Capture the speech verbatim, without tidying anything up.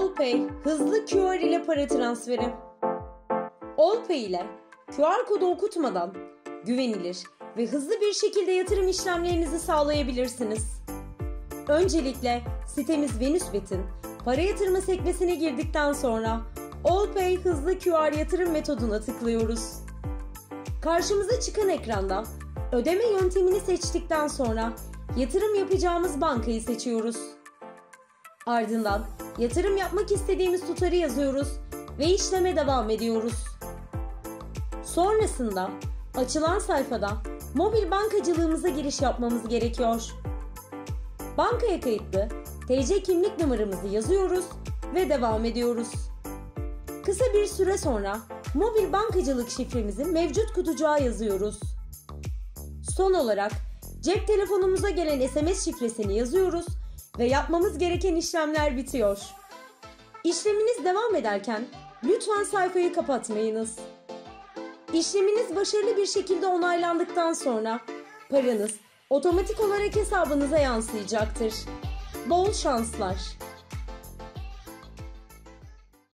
AllPay hızlı Q R ile para transferi. AllPay ile Q R kodu okutmadan güvenilir ve hızlı bir şekilde yatırım işlemlerinizi sağlayabilirsiniz. Öncelikle sitemiz Venüsbet'in para yatırma sekmesine girdikten sonra AllPay hızlı Q R yatırım metoduna tıklıyoruz. Karşımıza çıkan ekranda ödeme yöntemini seçtikten sonra yatırım yapacağımız bankayı seçiyoruz. Ardından yatırım yapmak istediğimiz tutarı yazıyoruz ve işleme devam ediyoruz. Sonrasında açılan sayfada mobil bankacılığımıza giriş yapmamız gerekiyor. Bankaya kayıtlı T C kimlik numaramızı yazıyoruz ve devam ediyoruz. Kısa bir süre sonra mobil bankacılık şifremizi mevcut kutucuğa yazıyoruz. Son olarak cep telefonumuza gelen S M S şifresini yazıyoruz ve yapmamız gereken işlemler bitiyor. İşleminiz devam ederken lütfen sayfayı kapatmayınız. İşleminiz başarılı bir şekilde onaylandıktan sonra paranız otomatik olarak hesabınıza yansıyacaktır. Bol şanslar.